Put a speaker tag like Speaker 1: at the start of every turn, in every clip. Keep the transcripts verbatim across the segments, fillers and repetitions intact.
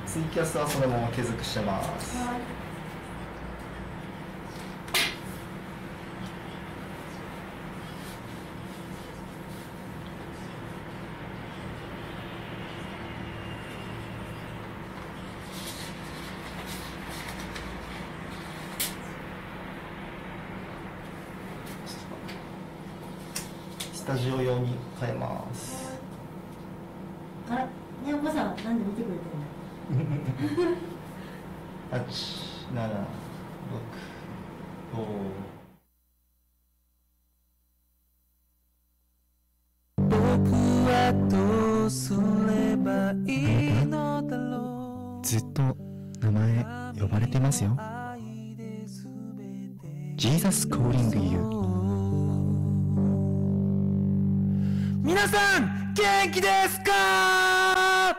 Speaker 1: ツイキャスはそのまま継続してます。はい。スタジオ用に変えます。
Speaker 2: あら、ねお子さん、なんで見てくれてるの？
Speaker 1: はち、なな、ろく、ご。僕はどうすればいいのだろう。ずっと名前呼ばれてますよ。Jesus calling you。皆さん元気ですか？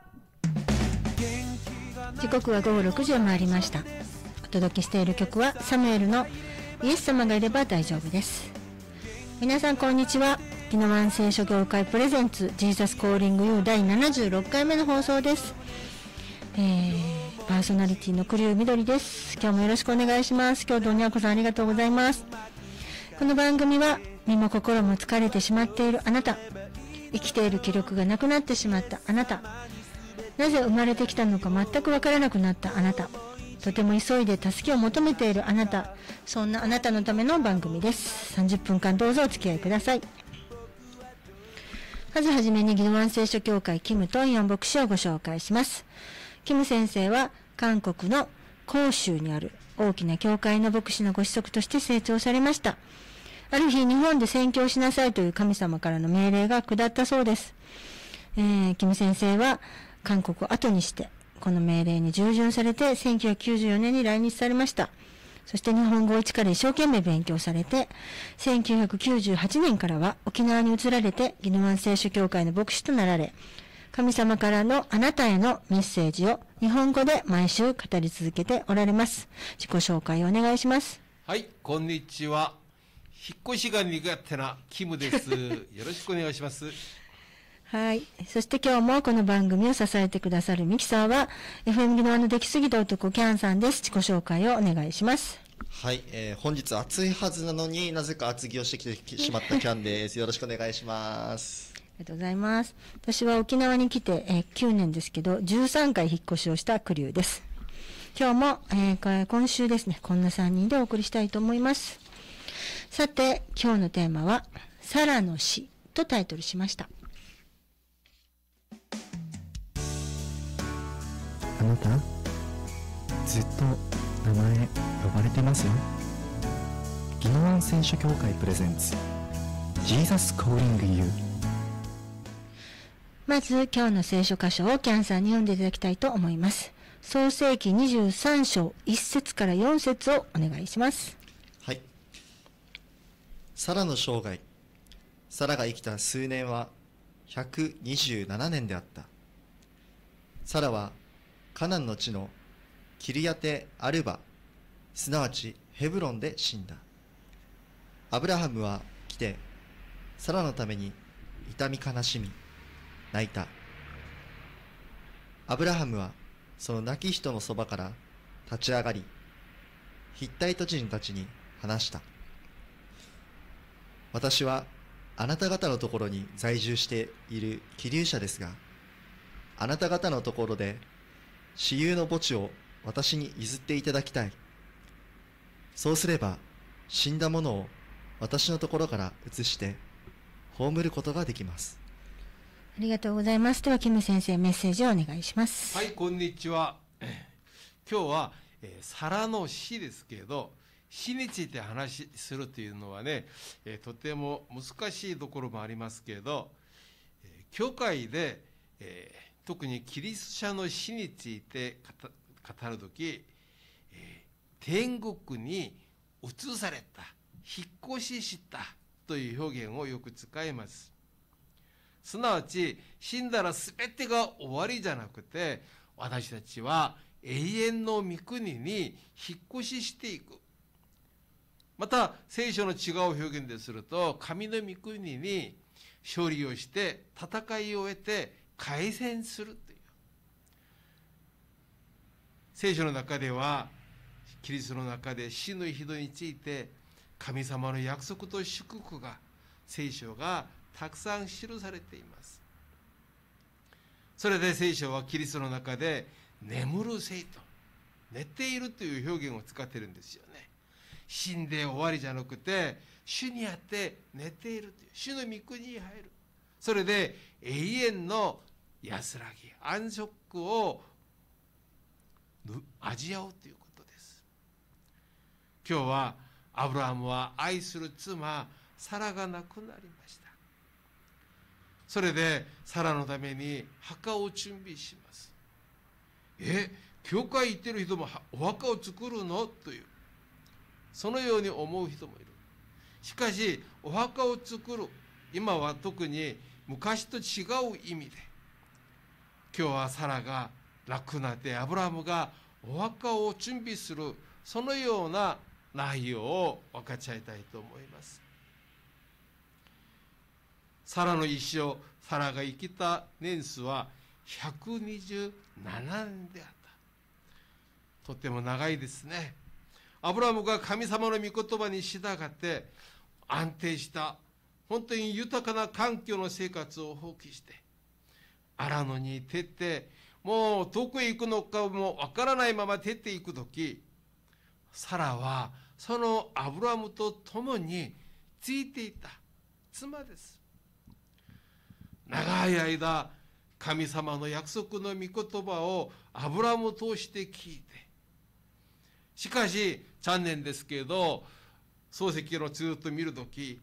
Speaker 2: 時刻はごごろくじを回りました。お届けしている曲はサムエルのイエス様がいれば大丈夫です。皆さんこんにちは。宜野湾聖書協会プレゼンツジーザスコーリングユー第ななじゅうろっかいめの放送です。えー、パーソナリティの栗生みどりです。今日もよろしくお願いします。今日どにゃこさんありがとうございます。この番組は身も心も疲れてしまっているあなた、生きている気力がなくなってしまったあなた、なぜ生まれてきたのか全くわからなくなったあなた、とても急いで助けを求めているあなた、そんなあなたのための番組です。さんじゅっぷんかんどうぞお付き合いください。まずはじめに宜野湾聖書協会キムトンヨン牧師をご紹介します。キム先生は韓国の広州にある大きな教会の牧師のご子息として成長されました。ある日、日本で宣教しなさいという神様からの命令が下ったそうです。えー、キム先生は韓国を後にして、この命令に従順されて、せんきゅうひゃくきゅうじゅうよねんに来日されました。そして日本語を一から一生懸命勉強されて、せんきゅうひゃくきゅうじゅうはちねんからは沖縄に移られて、宜野湾聖書協会の牧師となられ、神様からのあなたへのメッセージを日本語で毎週語り続けておられます。自己紹介をお願いします。
Speaker 3: はい、こんにちは。引っ越しが苦手なキムです。よろしくお願いします。
Speaker 2: はい。そして今日もこの番組を支えてくださるミキサーは エフエム 宜野湾の出来すぎた男キャンさんです。自己紹介をお願いします。
Speaker 1: はい、えー、本日暑いはずなのになぜか厚着をしてきてしまったキャンです。よろしくお願いします。
Speaker 2: ありがとうございます。私は沖縄に来て、えー、きゅうねんですけどじゅうさんかい引っ越しをしたクリューです。今日も、えー、今週ですね、こんなさんにんでお送りしたいと思います。さて、今日のテーマはサラの死とタイトルしました。
Speaker 1: あなた、ずっと名前呼ばれてますよ。宜野湾聖書協会プレゼンツ Jesus calling you。
Speaker 2: まず今日の聖書箇所をキャンさんに読んでいただきたいと思います。創世記にじゅうさんしょういっせつからよんせつをお願いします。
Speaker 1: はい。サラの生涯。サラが生きた数年はひゃくにじゅうななねんであった。サラはカナンの地のキルヤテ・アルバ、すなわちヘブロンで死んだ。アブラハムは来て、サラのために痛み悲しみ、泣いた。アブラハムはその亡き人のそばから立ち上がり、ヒッタイト人たちに話した。私はあなた方のところに在住している寄留者ですが、あなた方のところで私有の墓地を私に譲っていただきたい。そうすれば死んだ者を私のところから移して葬ることができます。
Speaker 2: ありがとうございます。ではキム先生、メッセージをお願いします。
Speaker 3: はい、こんにちは。今日は、えー、サラの死ですけど、死について話するというのはね、えー、とても難しいところもありますけど、えー、教会で、えー特にキリスト者の死について語るとき、えー、天国に移された、引っ越ししたという表現をよく使います。すなわち、死んだら全てが終わりじゃなくて、私たちは永遠の御国に引っ越ししていく。また、聖書の違う表現ですると、神の御国に勝利をして、戦いを終えて、改善するという。 聖書の中ではキリストの中で死の人について神様の約束と祝福が聖書がたくさん記されています。それで聖書はキリストの中で眠る生徒、寝ているという表現を使っているんですよね。死んで終わりじゃなくて主にあって寝ているという、主の御国に入る、それで永遠の安らぎ安息を味わうということです。今日はアブラハムは愛する妻サラが亡くなりました。それでサラのために墓を準備します。え、教会行ってる人もお墓を作るのという、そのように思う人もいる。しかしお墓を作る、今は特に昔と違う意味で、今日はサラが亡くなってアブラハムがお墓を準備する、そのような内容を分かち合いたいと思います。サラの一生、サラが生きた年数はひゃくにじゅうななねんであった。とても長いですね。アブラハムが神様の御言葉に従って安定した本当に豊かな環境の生活を放棄してアラノに出て、もうどこへ行くのかもわからないまま出ていくとき、サラはそのアブラハムと共についていた妻です。長い間神様の約束の御言葉をアブラハムを通して聞いて、しかし残念ですけど漱石をずっと見るとき、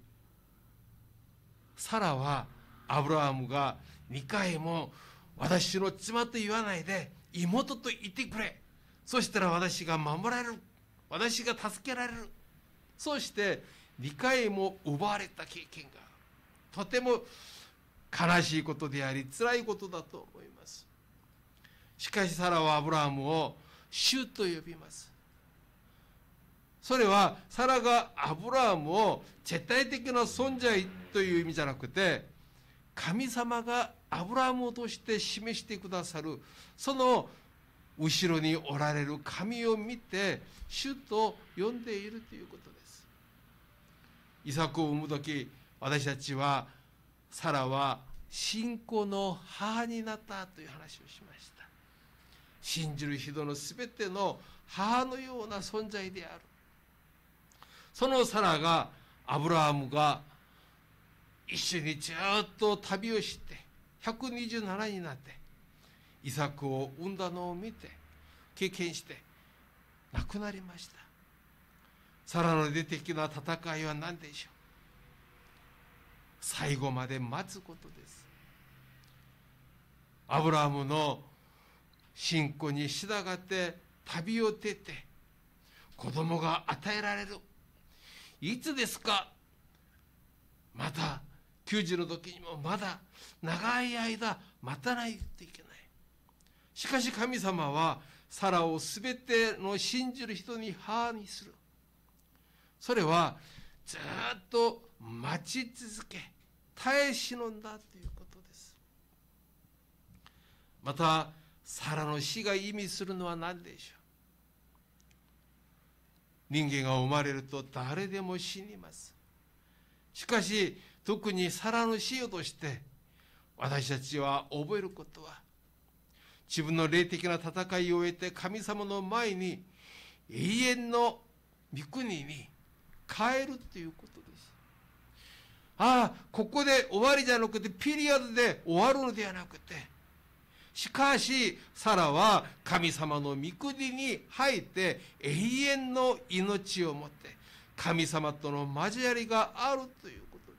Speaker 3: サラはアブラハムがにかいも私の妻と言わないで妹と言ってくれ、そしたら私が守られる、私が助けられる、そしてにかいも奪われた経験がとても悲しいことであり辛いことだと思います。しかしサラはアブラハムを主と呼びます。それはサラがアブラハムを絶対的な存在という意味じゃなくて、神様がアブラハムを通して示してくださる、その後ろにおられる神を見て主と呼んでいるということです。イサクを産む時、私たちはサラは信仰の母になったという話をしました。信じる人のすべての母のような存在である。そのサラがアブラハムが一緒にずっと旅をしてひゃくにじゅうななになってイサクを産んだのを見て経験して亡くなりました。サラの出てきた戦いは何でしょう。最後まで待つことです。アブラハムの信仰に従って旅を出て子供が与えられる。いつですか。またきゅうじゅうの時にもまだ長い間待たないといけない。しかし神様はサラをすべての信じる人に母にする。それはずっと待ち続け耐え忍んだということです。またサラの死が意味するのは何でしょう。人間が生まれると誰でも死にます。しかし特にサラの死をとして私たちは覚えることは、自分の霊的な戦いを終えて神様の前に永遠の御国に帰るということです。ああ、ここで終わりじゃなくてピリオドで終わるのではなくて、しかしサラは神様の御国に入って永遠の命を持って神様との交わりがあるということです。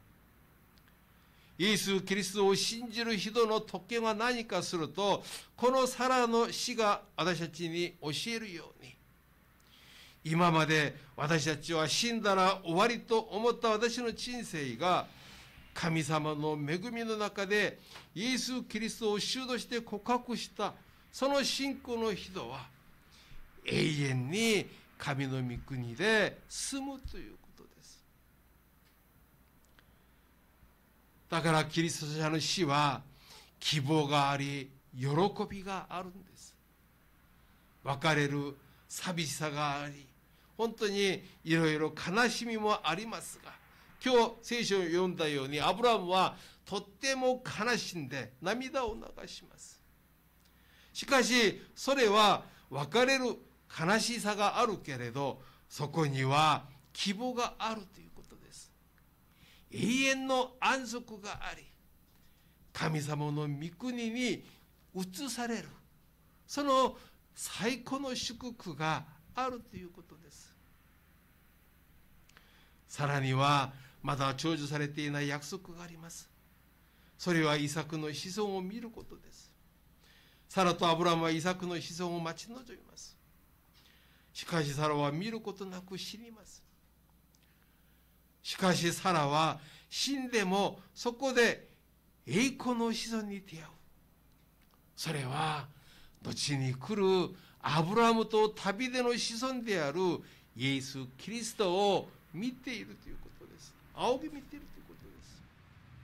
Speaker 3: イエス・キリストを信じる人の特権は何かすると、このサラの死が私たちに教えるように、今まで私たちは死んだら終わりと思った私の人生が神様の恵みの中でイエス・キリストを主として告白したその信仰の人は永遠に神の御国で住むということです。だからキリスト者の死は希望があり喜びがあるんです。 別れる寂しさがあり、本当にいろいろ悲しみもありますが、今日聖書を読んだようにアブラハムはとっても悲しんで涙を流します。しかしそれは別れる悲しさがあるけれど、そこには希望があるということです。永遠の安息があり、神様の御国に移される、その最高の祝福があるということです。さらにはまだ成就されていない約束があります。それはイサクの子孫を見ることです。サラとアブラムはイサクの子孫を待ち望みます。しかしサラは見ることなく死にます。しかしサラは死んでもそこで栄光の子孫に出会う。それは後に来るアブラハムと旅での子孫であるイエス・キリストを見ているということです。仰ぎ見ているということです。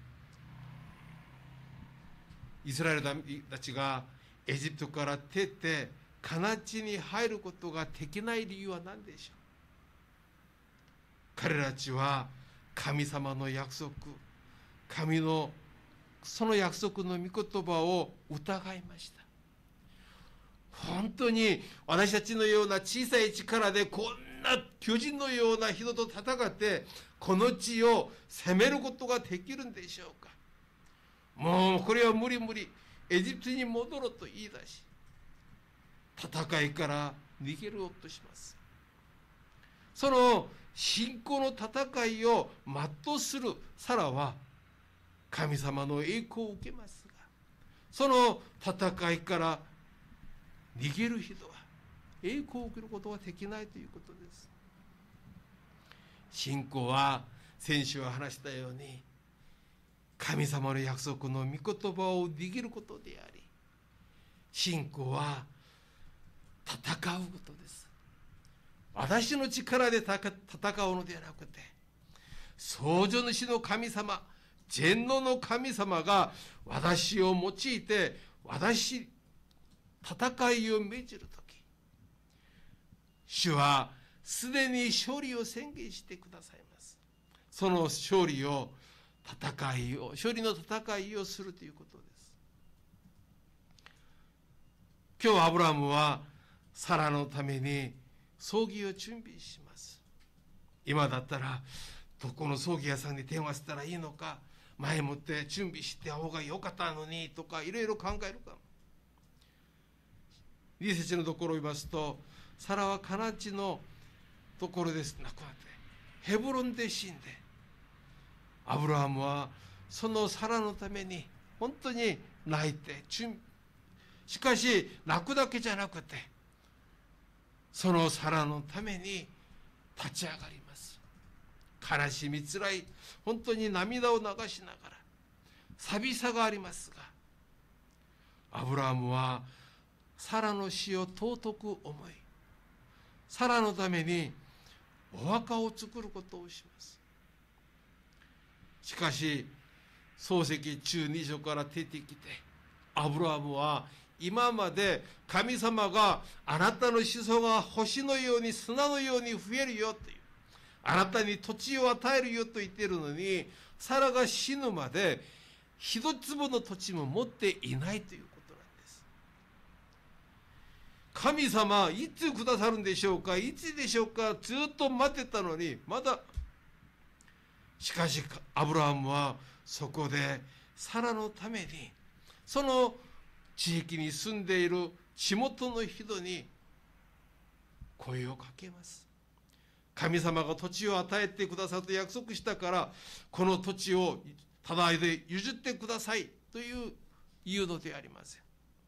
Speaker 3: イスラエルたちがエジプトから出てカナン地に入ることができない理由は何でしょう。彼らたちは神様の約束、神のその約束の御言葉を疑いました。本当に私たちのような小さい力でこんな巨人のような人と戦ってこの地を攻めることができるんでしょうか。もうこれは無理無理、エジプトに戻ろうと言い出し、戦いから逃げようとします。その信仰の戦いを全うするサラは神様の栄光を受けますが、その戦いから逃げる人は栄光を受けることはできないということです。信仰は先週は話したように神様の約束の御言葉を逃げることであり、信仰は戦うことです。私の力で戦うのではなくて、創造主の神様、全能の神様が私を用いて私戦いを命じるとき、主はすでに勝利を宣言してくださいます。その勝利を戦いを勝利の戦いをするということです。今日アブラハムはサラのために葬儀を準備します。今だったらどこの葬儀屋さんに電話したらいいのか、前もって準備して方がよかったのにとかいろいろ考えるかも。に節のところを見ますと、サラはカナン地のところです亡くなってヘブロンで死んで、アブラハムはそのサラのために本当に泣いて準備、しかし泣くだけじゃなくてそのサラのために立ち上がります。悲しみつらい、本当に涙を流しながら寂しさがありますが、アブラハムはサラの死を尊く思い、サラのためにお墓を作ることをします。しかし創世記中に章から出てきて、アブラハムは今まで神様があなたの子孫が星のように砂のように増えるよという、あなたに土地を与えるよと言っているのに、サラが死ぬまで一粒の土地も持っていないということなんです。神様いつくださるんでしょうか、いつでしょうか、ずっと待ってたのにまだ。しかしアブラハムはそこでサラのためにその地域に住んでいる地元の人に声をかけます。神様が土地を与えてくださると約束したから、この土地をただで譲ってくださいという言うのではありません。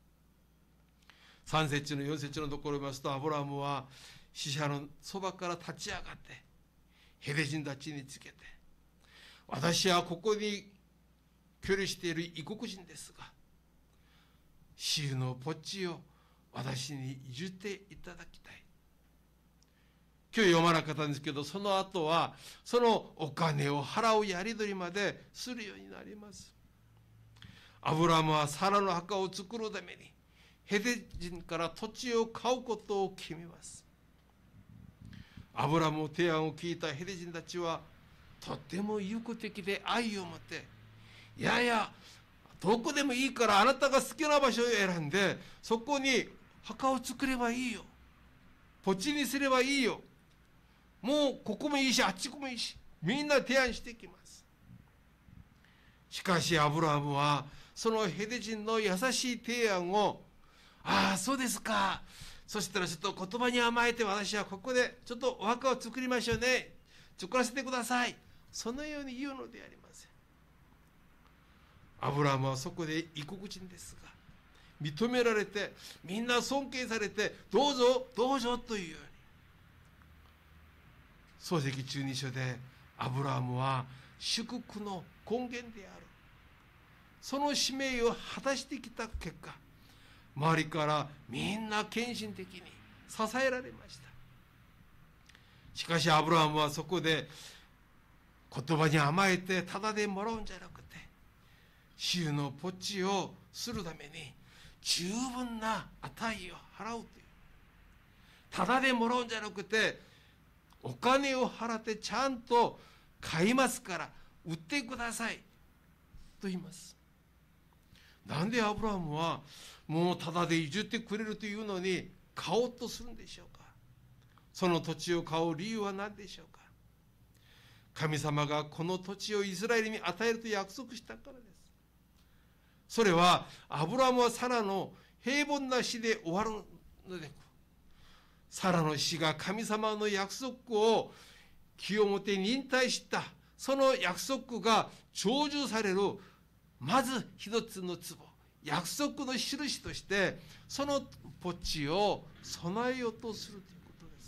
Speaker 3: さん節のよん節のところを見ますと、アブラハムは死者のそばから立ち上がってヘレ人たちにつけて、私はここに居留している異国人ですが、死の土地を私に譲っていただきたい。今日読まなかったんですけど、その後はそのお金を払うやり取りまでするようになります。アブラハムはサラの墓を作るためにヘデ人から土地を買うことを決めます。アブラムの提案を聞いたヘデ人たちはとっても友好的で愛を持って、いやいやどこでもいいからあなたが好きな場所を選んでそこに墓を作ればいいよ、土地にすればいいよ、もうここもいいしあっちこもいいし、みんな提案してきます。しかしアブラハムはそのヘデ人の優しい提案を、ああそうですか、そしたらちょっと言葉に甘えて私はここでちょっとお墓を作りましょうね、作らせてください、そのように言うのでありません。アブラハムはそこで異国人ですが認められて、みんな尊敬されて、どうぞどうぞというように、創世記じゅうに章でアブラハムは祝福の根源である、その使命を果たしてきた結果、周りからみんな献身的に支えられました。しかしアブラハムはそこで言葉に甘えてただでもらうんじゃなくて、主のポチをするために十分な値を払うという、ただでもらうんじゃなくてお金を払ってちゃんと買いますから売ってくださいと言います。なんでアブラハムはもうただで譲ってくれるというのに買おうとするんでしょうか。その土地を買う理由は何でしょうか。神様がこの土地をイスラエルに与えると約束したからです。それはアブラハムはサラの平凡な死で終わるので、サラの死が神様の約束を清もて忍耐した、その約束が成就されるまず一つの壺、約束の印としてそのポチを備えようとするということです。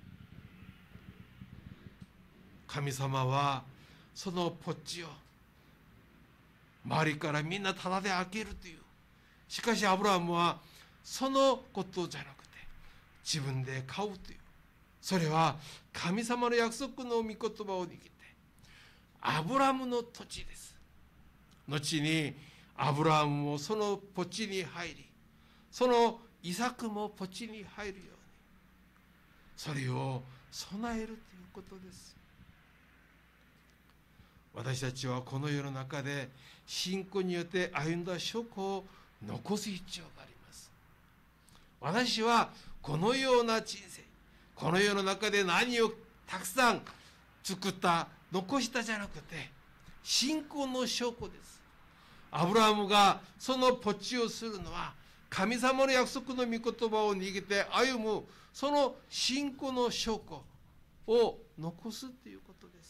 Speaker 3: 神様はそのポチを周りからみんなタダで開けるという。しかしアブラハムはそのことじゃなくて自分で買うという。それは神様の約束の御言葉を握ってアブラハムの土地です。後にアブラハムもそのポチに入り、そのイサクもポチに入るように、それを備えるということです。私たちはこの世の中で信仰によって歩んだ証拠を残す必要があります。私はこのような人生、この世の中で何をたくさん作った、残したじゃなくて信仰の証拠です。アブラハムがそのポチをするのは神様の約束の御言葉を握って歩む、その信仰の証拠を残すということです。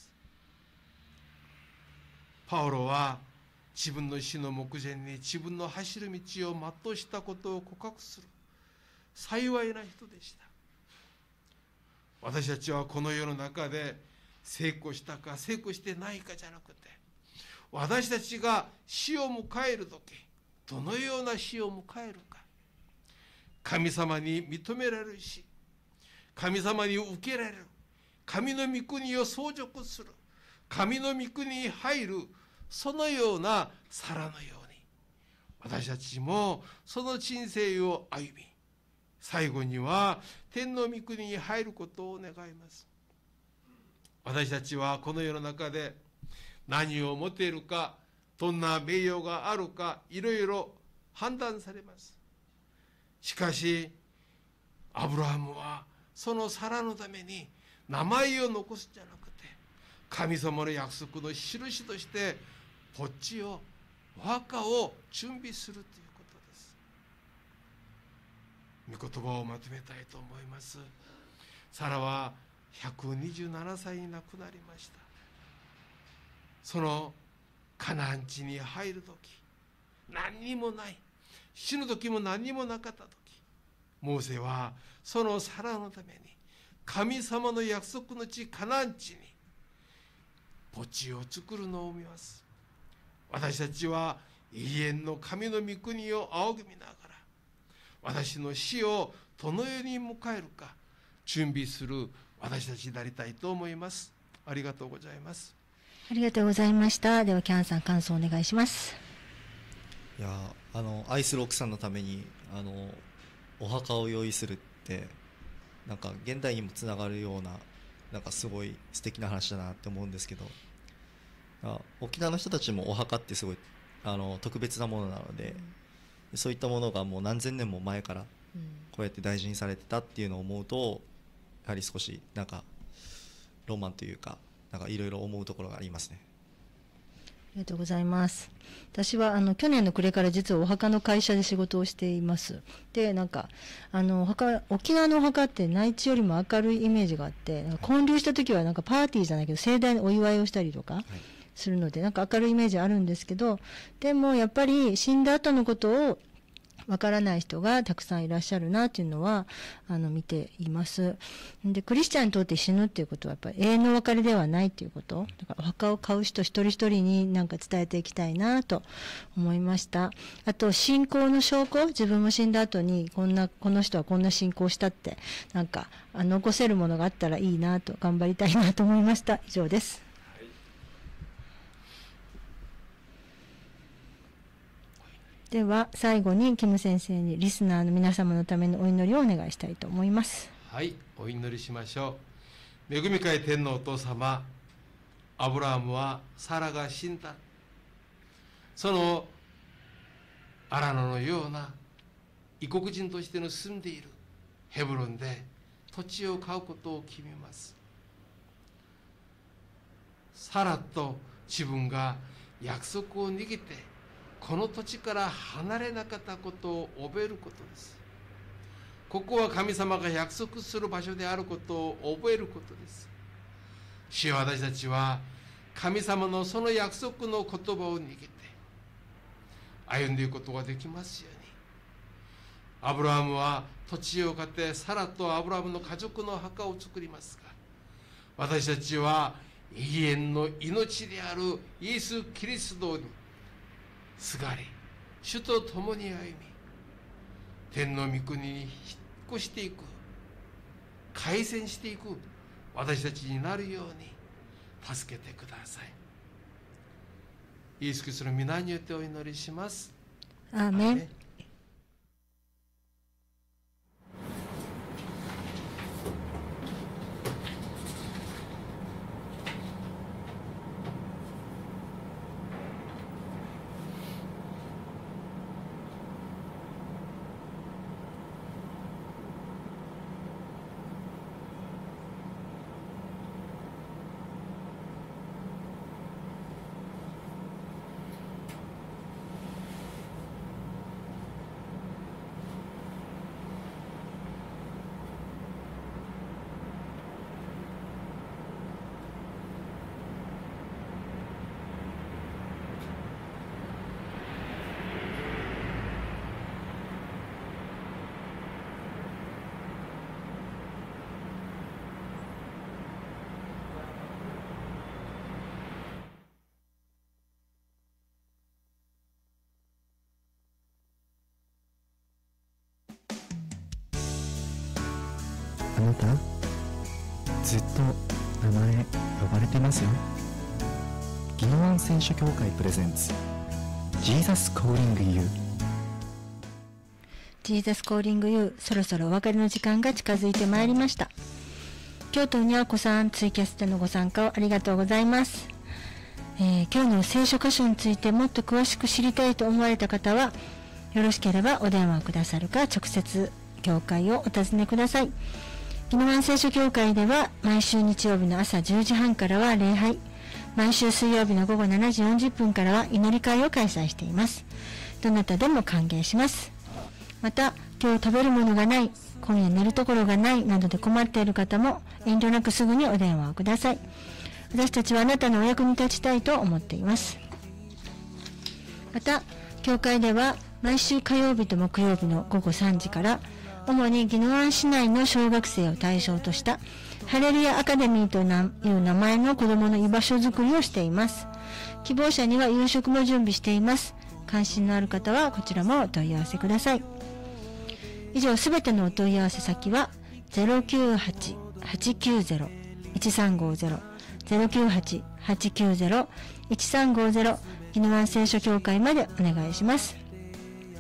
Speaker 3: パウロは自分の死の目前に自分の走る道を全うしたことを告白する幸いな人でした。私たちはこの世の中で成功したか成功してないかじゃなくて、私たちが死を迎えるときどのような死を迎えるか、神様に認められるし、神様に受けられる、神の御国を相続する、神の御国に入る、そのようなサラのように私たちもその人生を歩み、最後には天の御国に入ることを願います。私たちはこの世の中で何を持っているか、どんな名誉があるか、いろいろ判断されます。しかしアブラハムはそのサラのために名前を残すんじゃなくて、神様の約束の印としてポチを、お墓を準備するということです。御言葉をまとめたいと思います。サラはひゃくにじゅうななさいに亡くなりました。そのカナン地に入るとき、何にもない、死ぬ時も何にもなかったとき、モーセはそのサラのために神様の約束の地カナン地に墓地を作るのを見ます。私たちは永遠の神の御国を仰ぎ見ながら、私の死をどのように迎えるか準備する私たちになりたいと思います。ありがとうございます。
Speaker 2: ありがとうございました。ではキャンさん、感想をお願いします。
Speaker 1: いやあの愛する奥さんのためにあのお墓を用意するってなんか現代にもつながるようななんかすごい素敵な話だなって思うんですけど、あ沖縄の人たちもお墓ってすごいあの特別なものなので、うん、そういったものがもう何千年も前からこうやって大事にされてたっていうのを思うと、やはり少しなんかロマンというかなんかいろいろ思うところがありますね。
Speaker 2: ありがとうございます。私はあの去年の暮れから実はお墓の会社で仕事をしています。で、なんかあのお墓沖縄のお墓って内地よりも明るいイメージがあって、なんか建立した時はなんかパーティーじゃないけど盛大にお祝いをしたりとかするので、なんか明るいイメージあるんですけど、でもやっぱり死んだ後のことをわからない人がたくさんいらっしゃるなっていうのはあの見ています。で、クリスチャンにとって死ぬっていうことはやっぱり永遠の別れではないっていうこと、だからお墓を買う人一人一人になんか伝えていきたいなと思いました。あと信仰の証拠、自分も死んだ後にこんなこの人はこんな信仰したってなんか残せるものがあったらいいなと頑張りたいなと思いました。以上です。では最後にキム先生にリスナーの皆様のためのお祈りをお願いしたいと思います。
Speaker 3: はい、お祈りしましょう。恵み会天のお父様、アブラハムはサラが死んだ、そのアラノのような異国人としての住んでいるヘブロンで土地を買うことを決めます。サラと自分が約束を握ってこの土地から離れなかったことを覚えることです。ここは神様が約束する場所であることを覚えることです。主よ、私たちは神様のその約束の言葉を握って歩んでいくことができますように。アブラハムは土地を買ってサラとアブラハムの家族の墓を作りますが、私たちは永遠の命であるイエス・キリストにすがり、主と共に歩み、天の御国に引っ越していく、改善していく私たちになるように助けてください。イエス・キリストの皆によってお祈りします。
Speaker 2: アーメン。
Speaker 1: あなたずっと名前呼ばれてますよ。宜野湾聖書協会プレゼンツ Jesus Calling You。
Speaker 2: Jesus Calling You、 そろそろお別れの時間が近づいてまいりました。京都にゃーこさん、ツイキャスでのご参加をありがとうございます。えー、今日の聖書箇所についてもっと詳しく知りたいと思われた方はよろしければお電話くださるか直接教会をお尋ねください。宜野湾聖書協会では毎週日曜日の朝じゅうじはんからは礼拝、毎週水曜日の午後しちじよんじゅっぷんからは祈り会を開催しています。どなたでも歓迎します。また今日食べるものがない、今夜寝るところがないなどで困っている方も遠慮なくすぐにお電話をください。私たちはあなたのお役に立ちたいと思っています。また教会では毎週火曜日と木曜日の午後さんじから主に宜野湾市内の小学生を対象としたハレルヤアカデミーという名前の子どもの居場所づくりをしています。希望者には夕食も準備しています。関心のある方はこちらもお問い合わせください。以上、すべてのお問い合わせ先は ゼロきゅうはち はちきゅうゼロ いちさんごゼロ ゼロきゅうはち はちきゅうゼロ いちさんごゼロ宜野湾聖書協会までお願いします。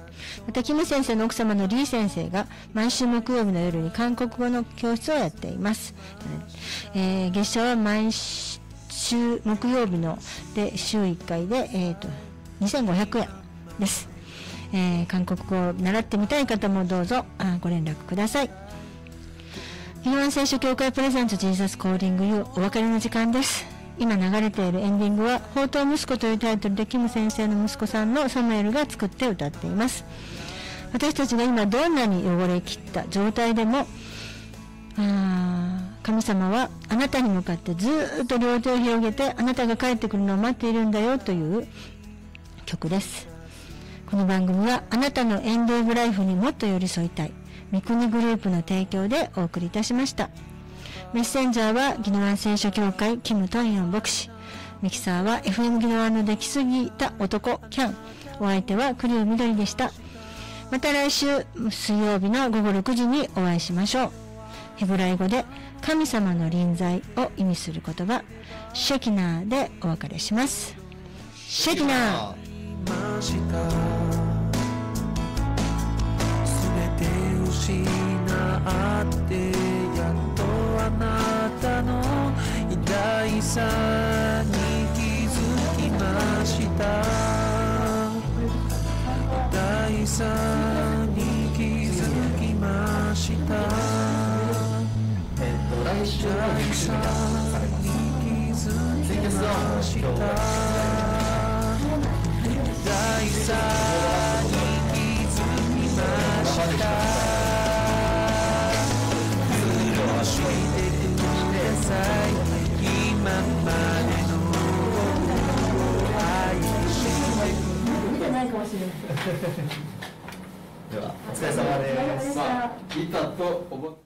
Speaker 2: またキム先生の奥様のリー先生が毎週木曜日の夜に韓国語の教室をやっています。えー、月謝は毎週木曜日ので週いっかいで、えー、とにせんごひゃくえんです。えー、韓国語を習ってみたい方もどうぞあご連絡ください。宜野湾聖書協会プレゼントジーザスコーリングユーお別れの時間です。今流れているエンディングは宝刀息子というタイトルでキム先生の息子さんのサムエルが作って歌っています。私たちが今どんなに汚れきった状態でもあ神様はあなたに向かってずっと両手を広げてあなたが帰ってくるのを待っているんだよという曲です。この番組はあなたのエンドオブライフにもっと寄り添いたい三国グループの提供でお送りいたしました。メッセンジャーは宜野湾聖書協会キム・トンヨン牧師、ミキサーは エフエム 宜野湾の出来すぎた男キャン、お相手は栗生みどりでした。また来週水曜日のごごろくじにお会いしましょう。ヘブライ語で神様の臨在を意味する言葉シェキナーでお別れします。シェキナー。失ってやっとあなたの偉大さに気づきました。偉大さに気づきました。偉大さに気づきました。偉大さに気づきました。今までの愛して見てないかもしれないではお疲れ様です。
Speaker 3: まあ、いたと思って